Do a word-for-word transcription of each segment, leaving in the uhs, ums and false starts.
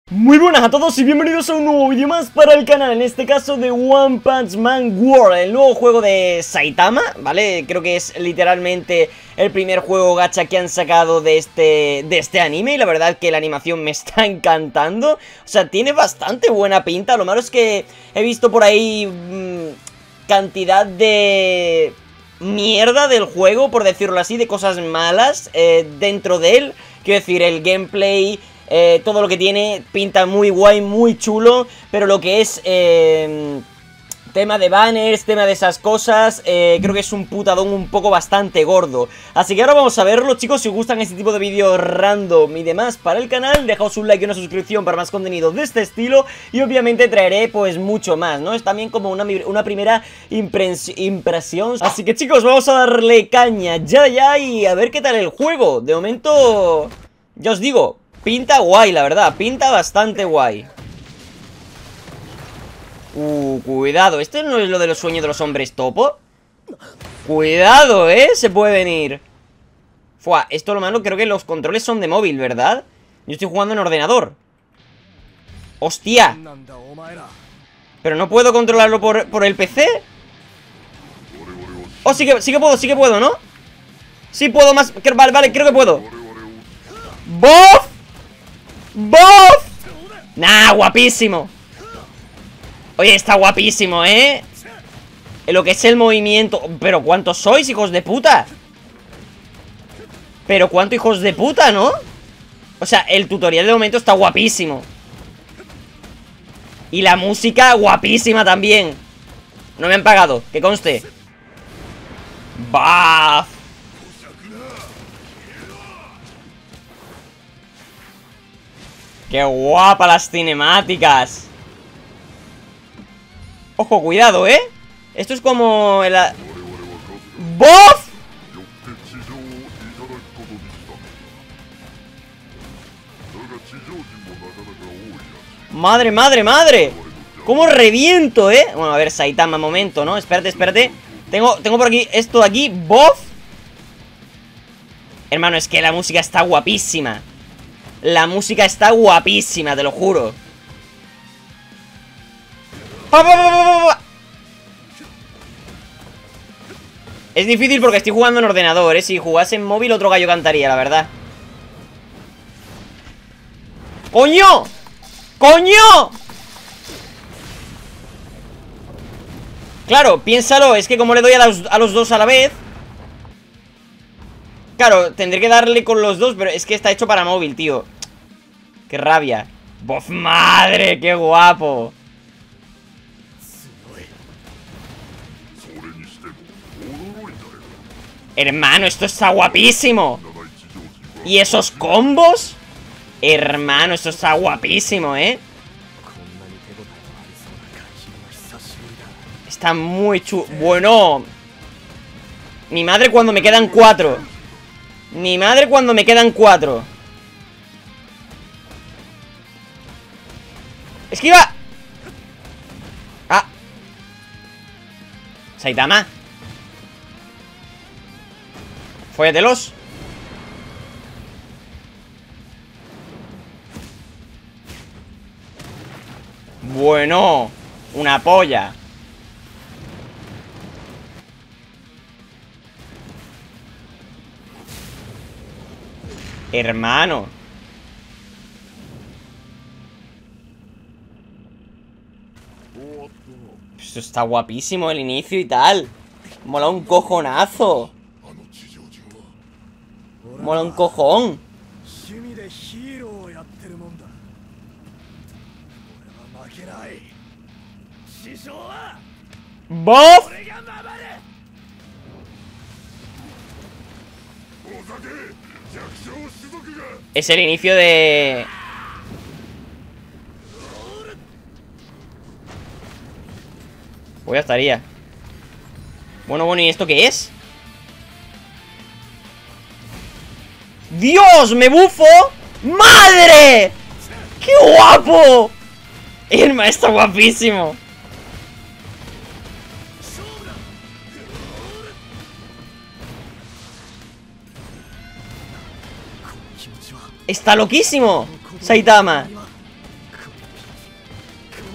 Muy buenas a todos y bienvenidos a un nuevo vídeo más para el canal, en este caso de One Punch Man World, el nuevo juego de Saitama, ¿vale? Creo que es literalmente el primer juego gacha que han sacado de este, de este anime y la verdad que la animación me está encantando. O sea, tiene bastante buena pinta, lo malo es que he visto por ahí mmm, cantidad de mierda del juego, por decirlo así, de cosas malas eh, dentro de él. Quiero decir, el gameplay... Eh, todo lo que tiene pinta muy guay, muy chulo, pero lo que es eh, tema de banners, tema de esas cosas, eh, creo que es un putadón un poco bastante gordo. Así que ahora vamos a verlo, chicos. Si os gustan este tipo de vídeos random y demás para el canal, dejaos un like y una suscripción para más contenido de este estilo. Y obviamente traeré pues mucho más, ¿no? Es también como una, una primera impres impresión. Así que chicos, vamos a darle caña ya ya y a ver qué tal el juego. De momento, ya os digo, pinta guay, la verdad, pinta bastante guay. Uh, cuidado, ¿esto no es lo de los sueños de los hombres topo? Cuidado, ¿eh? Se puede venir. Fua, esto lo malo, creo que los controles son de móvil, ¿verdad? Yo estoy jugando en ordenador. ¡Hostia! ¿Pero no puedo controlarlo por, por el P C? Oh, sí que, sí que puedo, sí que puedo, ¿no? Sí puedo más... Vale, vale, creo que puedo. ¡Bof! ¡Bof! Nah, guapísimo. Oye, está guapísimo, ¿eh? En lo que es el movimiento. Pero ¿cuántos sois, hijos de puta? Pero ¿cuántos hijos de puta, no? O sea, el tutorial de momento está guapísimo. Y la música guapísima también. No me han pagado, que conste. ¡Baf! ¡Qué guapa las cinemáticas! Ojo, cuidado, ¿eh? Esto es como el... ¡Bof! ¡Madre, madre, madre! ¿Cómo reviento, eh? Bueno, a ver, Saitama, momento, ¿no? Espérate, espérate. Tengo, tengo por aquí, esto de aquí, ¡bof! Hermano, es que la música está guapísima. La música está guapísima, te lo juro. Es difícil porque estoy jugando en ordenador, ¿eh? Si jugase en móvil otro gallo cantaría, la verdad. ¡Coño! ¡Coño! Claro, piénsalo, es que como le doy a los, a los dos a la vez... Claro, tendré que darle con los dos, pero es que está hecho para móvil, tío. ¡Qué rabia! ¡Bof, madre! ¡Qué guapo! Hermano, esto está guapísimo. ¿Y esos combos? Hermano, esto está guapísimo, ¿eh? Está muy chulo. Bueno. Mi madre cuando me quedan cuatro. Mi madre cuando me quedan cuatro. ¡Esquiva! ¡Ah! Saitama. Fóllatelos. Bueno. Una polla. Hermano. Esto está guapísimo el inicio y tal. Mola un cojonazo. Mola un cojón. ¡Bof! Es el inicio de... Pues ya estaría. Bueno, bueno, ¿y esto qué es? ¡Dios! ¡Me bufo! ¡Madre! ¡Qué guapo! El maestro guapísimo. Está loquísimo Saitama.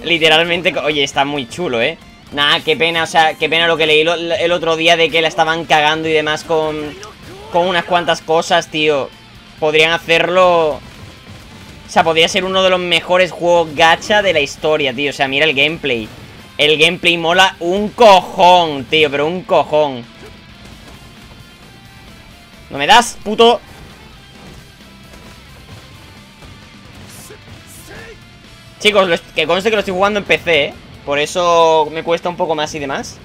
literalmente... Oye, está muy chulo, ¿eh? Nah, qué pena, o sea, qué pena lo que leí lo, el otro día de que la estaban cagando y demás con... Con unas cuantas cosas, tío. Podrían hacerlo... O sea, podría ser uno de los mejores juegos gacha de la historia, tío. O sea, mira el gameplay. El gameplay mola un cojón, tío, pero un cojón. ¿No me das, puto? Chicos, lo que conste que lo estoy jugando en P C, ¿eh? Por eso me cuesta un poco más y demás.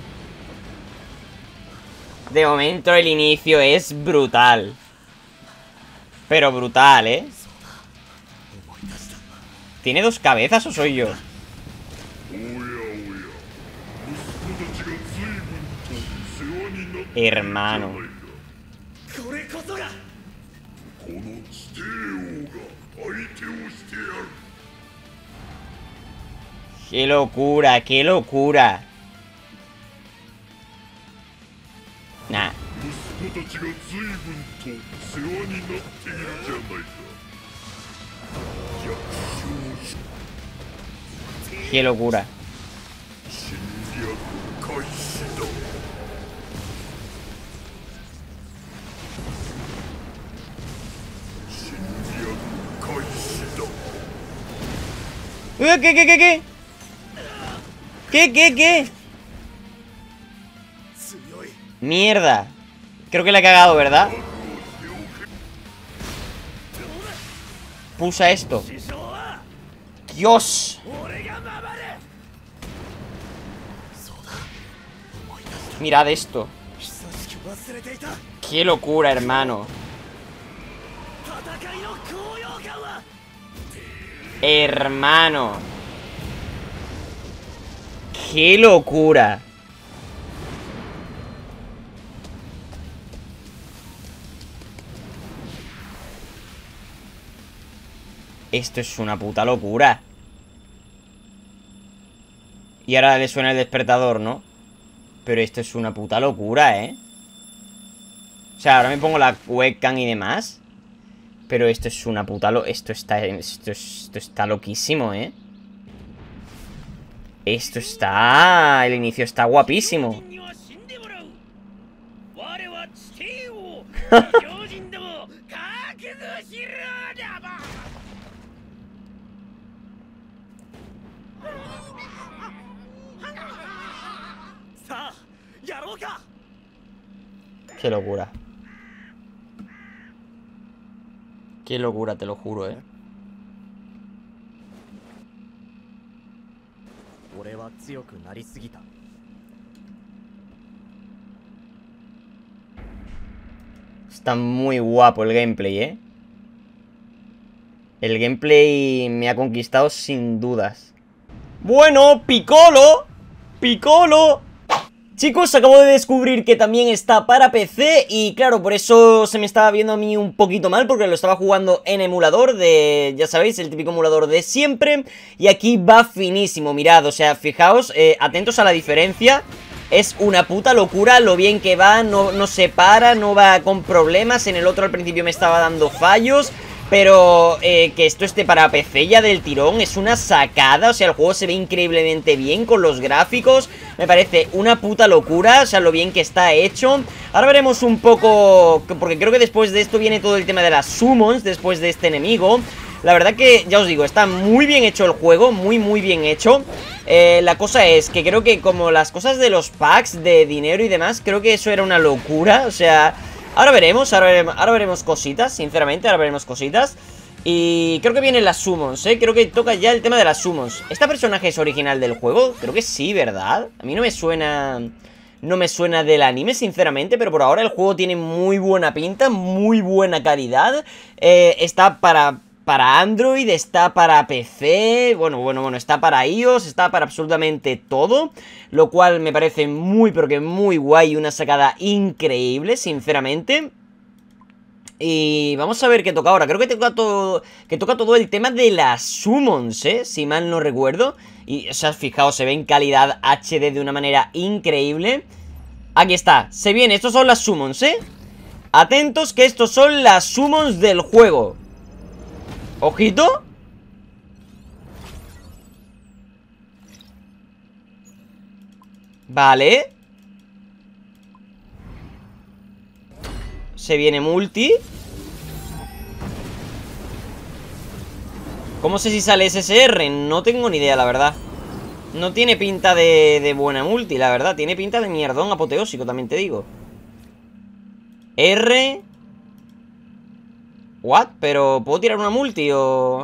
De momento el inicio es brutal. Pero brutal, ¿eh? ¿Tiene dos cabezas o soy yo? Hermano. ¡Qué locura! ¡Qué locura! Nah. ¡Qué locura! ¿Qué, qué, qué, qué? ¿Qué, qué, qué? Mierda. Creo que la he cagado, ¿verdad? Pulsa esto. ¡Dios! Mirad esto. ¡Qué locura, hermano! Hermano. ¡Qué locura! Esto es una puta locura. Y ahora le suena el despertador, ¿no? Pero esto es una puta locura, ¿eh? O sea, ahora me pongo la webcam y demás. Pero esto es una puta lo... Esto está... Esto, esto está loquísimo, ¿eh? Esto está... El inicio está guapísimo. Qué locura. Qué locura, te lo juro, eh. Está muy guapo el gameplay, eh. El gameplay me ha conquistado sin dudas. Bueno, Piccolo. Piccolo. Chicos, acabo de descubrir que también está para P C y claro, por eso se me estaba viendo a mí un poquito mal porque lo estaba jugando en emulador de, ya sabéis, el típico emulador de siempre. Y aquí va finísimo, mirad, o sea, fijaos, eh, atentos a la diferencia. Es una puta locura lo bien que va, no, no se para, no va con problemas. En el otro al principio me estaba dando fallos. Pero eh, que esto esté para P C ya del tirón es una sacada. O sea, el juego se ve increíblemente bien con los gráficos. Me parece una puta locura, o sea, lo bien que está hecho. Ahora veremos un poco, porque creo que después de esto viene todo el tema de las summons, después de este enemigo. La verdad que, ya os digo, está muy bien hecho el juego, muy muy bien hecho. eh, La cosa es que creo que como las cosas de los packs de dinero y demás, creo que eso era una locura, o sea... Ahora veremos, ahora veremos, ahora veremos cositas, sinceramente, ahora veremos cositas. Y creo que vienen las summons, ¿eh? Creo que toca ya el tema de las summons. ¿Este personaje es original del juego? Creo que sí, ¿verdad? A mí no me suena... No me suena del anime, sinceramente, pero por ahora el juego tiene muy buena pinta, muy buena calidad. eh, Está para... Para Android, está para P C, bueno, bueno, bueno, está para iOS, está para absolutamente todo. Lo cual me parece muy, pero que muy guay, una sacada increíble, sinceramente. Y vamos a ver qué toca ahora. Creo que toca todo, que toca todo el tema de las summons, ¿eh? Si mal no recuerdo. Y, o sea, fijaos, se ve en calidad H D de una manera increíble. Aquí está, se viene, estos son las summons, ¿eh? Atentos que estos son las summons del juego. Ojito. Vale. Se viene multi. ¿Cómo sé si sale S S R? No tengo ni idea, la verdad. No tiene pinta de, de buena multi, la verdad. Tiene pinta de mierdón apoteósico, también te digo. R. ¿What? ¿Pero puedo tirar una multi o...?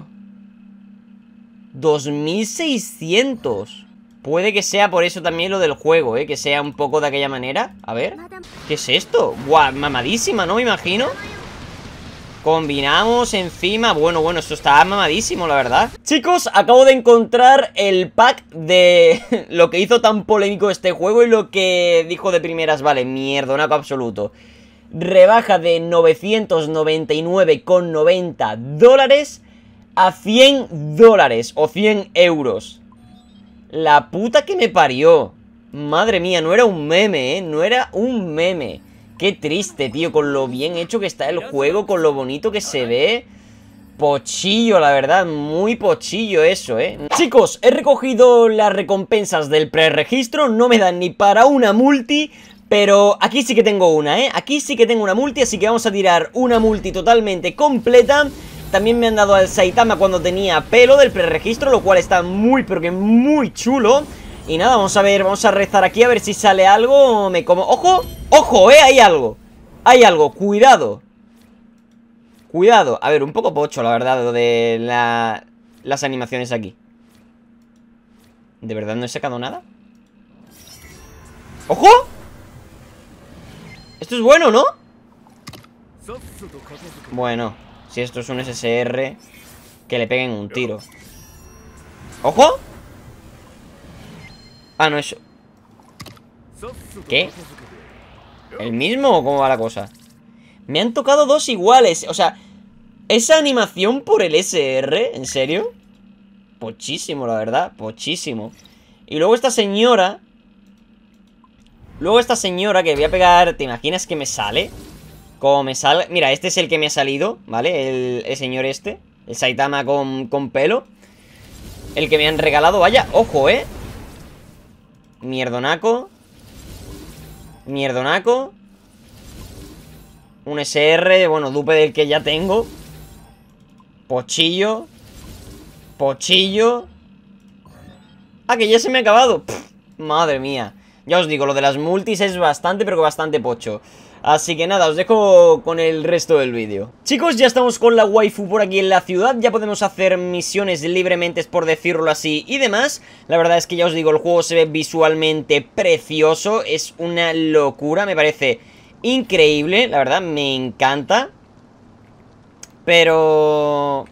dos mil seiscientos. Puede que sea por eso también lo del juego, ¿eh? Que sea un poco de aquella manera. A ver. ¿Qué es esto? Guau, mamadísima, ¿no? Me imagino. Combinamos encima. Bueno, bueno, esto está mamadísimo, la verdad. Chicos, acabo de encontrar el pack de lo que hizo tan polémico este juego y lo que dijo de primeras. Vale, mierdonaco absoluto. Rebaja de novecientos noventa y nueve con noventa dólares a cien dólares o cien euros. La puta que me parió. Madre mía, no era un meme, ¿eh? No era un meme. Qué triste, tío, con lo bien hecho que está el juego, con lo bonito que se ve. Pochillo, la verdad, muy pochillo eso, ¿eh? Chicos, he recogido las recompensas del preregistro. No me dan ni para una multi, pero aquí sí que tengo una, ¿eh? Aquí sí que tengo una multi, así que vamos a tirar una multi totalmente completa. También me han dado al Saitama cuando tenía pelo del preregistro, lo cual está muy, pero que muy chulo. Y nada, vamos a ver, vamos a rezar aquí a ver si sale algo. Me como... ¡Ojo! ¡Ojo, eh! Hay algo. Hay algo, cuidado. Cuidado. A ver, un poco pocho, la verdad, lo de la... las animaciones aquí. ¿De verdad no he sacado nada? ¡Ojo! Esto es bueno, ¿no? Bueno, si esto es un S S R, que le peguen un tiro. ¡Ojo! Ah, no, eso. ¿Qué? ¿El mismo o cómo va la cosa? Me han tocado dos iguales. O sea, esa animación por el S R, ¿en serio? Pochísimo, la verdad, pochísimo. Y luego esta señora. Luego esta señora que voy a pegar. ¿Te imaginas que me sale? Como me sale... Mira, este es el que me ha salido, ¿vale? El, el señor este, el Saitama con, con pelo. El que me han regalado, vaya, ojo, ¿eh? Mierdonaco. Mierdonaco. Un S R, bueno, dupe del que ya tengo. Pochillo. Pochillo. Ah, que ya se me ha acabado. Pff, madre mía. Ya os digo, lo de las multis es bastante, pero que bastante pocho. Así que nada, os dejo con el resto del vídeo. Chicos, ya estamos con la waifu por aquí en la ciudad. Ya podemos hacer misiones libremente, por decirlo así, y demás. La verdad es que ya os digo, el juego se ve visualmente precioso. Es una locura, me parece increíble. La verdad, me encanta. Pero...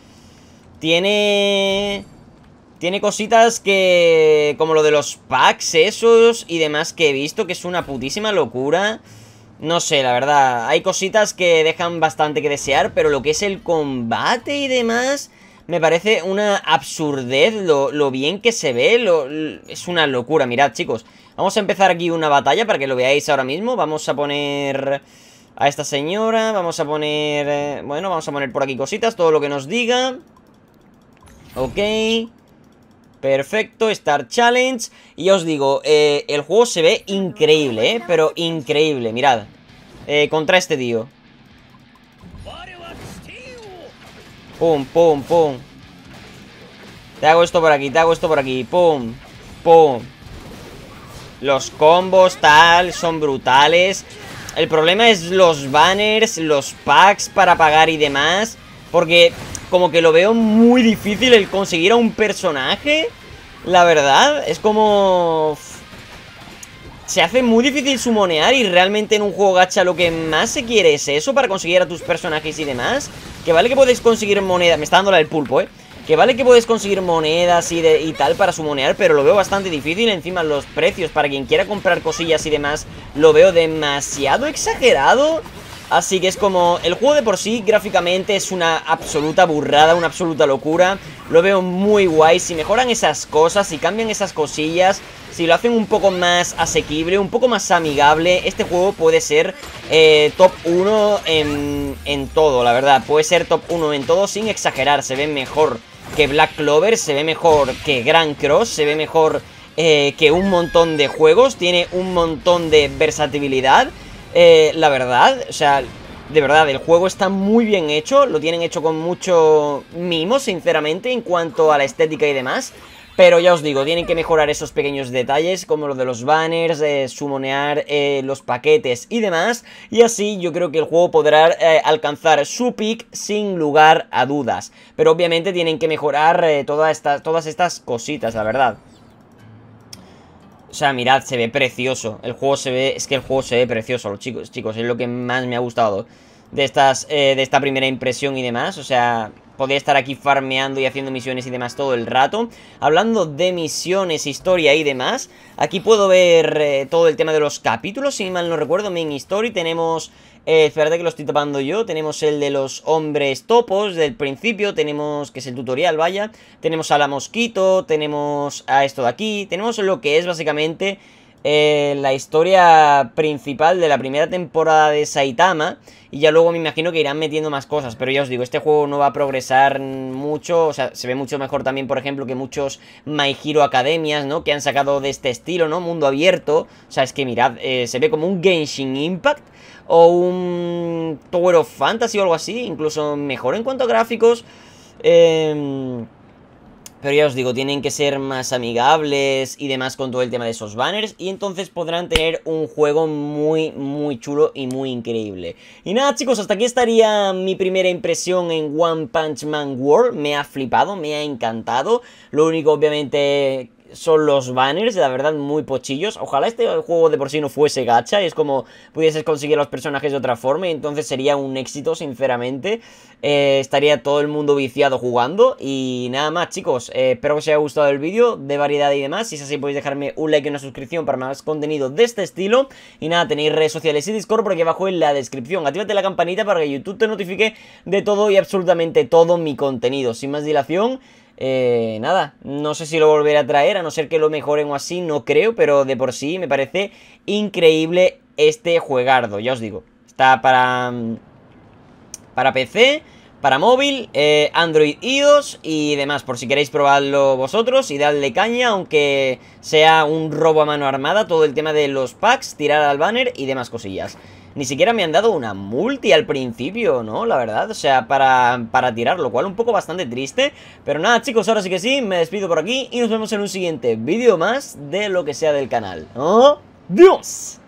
Tiene... Tiene cositas que... Como lo de los packs esos y demás que he visto, que es una putísima locura. No sé, la verdad, hay cositas que dejan bastante que desear, pero lo que es el combate y demás, me parece una absurdez lo, lo bien que se ve, lo, es una locura. Mirad, chicos, vamos a empezar aquí una batalla para que lo veáis ahora mismo. Vamos a poner a esta señora, vamos a poner, eh, bueno, vamos a poner por aquí cositas, todo lo que nos diga. Ok. Perfecto, Star Challenge. Y ya os digo, eh, el juego se ve increíble, ¿eh? Pero increíble, mirad. eh, Contra este tío. Pum, pum, pum. Te hago esto por aquí, te hago esto por aquí. Pum, pum. Los combos, tal, son brutales. El problema es los banners, los packs para pagar y demás. Porque... como que lo veo muy difícil el conseguir a un personaje. La verdad, es como... se hace muy difícil sumonear. Y realmente en un juego gacha lo que más se quiere es eso, para conseguir a tus personajes y demás. Que vale que podéis conseguir monedas. Me está dando la del pulpo, eh. Que vale que puedes conseguir monedas y, de, y tal para sumonear, pero lo veo bastante difícil. Encima los precios para quien quiera comprar cosillas y demás lo veo demasiado exagerado. Así que es como... el juego de por sí, gráficamente, es una absoluta burrada, una absoluta locura. Lo veo muy guay. Si mejoran esas cosas, si cambian esas cosillas, si lo hacen un poco más asequible, un poco más amigable, este juego puede ser eh, top uno en, en todo, la verdad. Puede ser top uno en todo sin exagerar. Se ve mejor que Black Clover, se ve mejor que Grand Cross, se ve mejor eh, que un montón de juegos, tiene un montón de versatilidad, eh, la verdad, o sea, de verdad, el juego está muy bien hecho, lo tienen hecho con mucho mimo, sinceramente, en cuanto a la estética y demás. Pero ya os digo, tienen que mejorar esos pequeños detalles, como lo de los banners, eh, summonear eh, los paquetes y demás. Y así yo creo que el juego podrá eh, alcanzar su peak sin lugar a dudas. Pero obviamente tienen que mejorar eh, toda esta, todas estas cositas, la verdad. O sea, mirad, se ve precioso. El juego se ve... Es que el juego se ve precioso, los chicos, chicos. Es lo que más me ha gustado de estas eh, de esta primera impresión y demás. O sea, podría estar aquí farmeando y haciendo misiones y demás todo el rato. Hablando de misiones, historia y demás, aquí puedo ver eh, todo el tema de los capítulos. Si mal no recuerdo, Main Story. Tenemos... Eh, espérate que lo estoy tapando yo. Tenemos el de los hombres topos del principio. Tenemos, que es el tutorial, vaya. Tenemos a la mosquito. Tenemos a esto de aquí. Tenemos lo que es básicamente eh, la historia principal de la primera temporada de Saitama. Y ya luego me imagino que irán metiendo más cosas. Pero ya os digo, este juego no va a progresar mucho. O sea, se ve mucho mejor también, por ejemplo, que muchos My Hero Academias, ¿no? Que han sacado de este estilo, ¿no? Mundo abierto. O sea, es que mirad, eh, se ve como un Genshin Impact o un Tower of Fantasy o algo así. Incluso mejor en cuanto a gráficos. Eh... Pero ya os digo, tienen que ser más amigables y demás con todo el tema de esos banners. Y entonces podrán tener un juego muy, muy chulo y muy increíble. Y nada, chicos, hasta aquí estaría mi primera impresión en One Punch Man World. Me ha flipado, me ha encantado. Lo único, obviamente, son los banners, la verdad, muy pochillos. Ojalá este juego de por sí no fuese gacha. Es como pudieses conseguir los personajes de otra forma y entonces sería un éxito, sinceramente. eh, Estaría todo el mundo viciado jugando. Y nada más, chicos, eh, espero que os haya gustado el vídeo de variedad y demás. Si es así, podéis dejarme un like y una suscripción para más contenido de este estilo. Y nada, tenéis redes sociales y Discord por aquí abajo en la descripción. Actívate la campanita para que YouTube te notifique de todo y absolutamente todo mi contenido. Sin más dilación, Eh, nada, no sé si lo volveré a traer, a no ser que lo mejoren o así, no creo, pero de por sí me parece increíble este juegardo, ya os digo. Está para, para P C, para móvil, eh, Android, iOS y demás, por si queréis probarlo vosotros y darle caña, aunque sea un robo a mano armada, todo el tema de los packs, tirar al banner y demás cosillas. Ni siquiera me han dado una multi al principio, ¿no? La verdad, o sea, para, para tirar, lo cual un poco bastante triste. Pero nada, chicos, ahora sí que sí, me despido por aquí y nos vemos en un siguiente vídeo más de lo que sea del canal. ¡Adiós!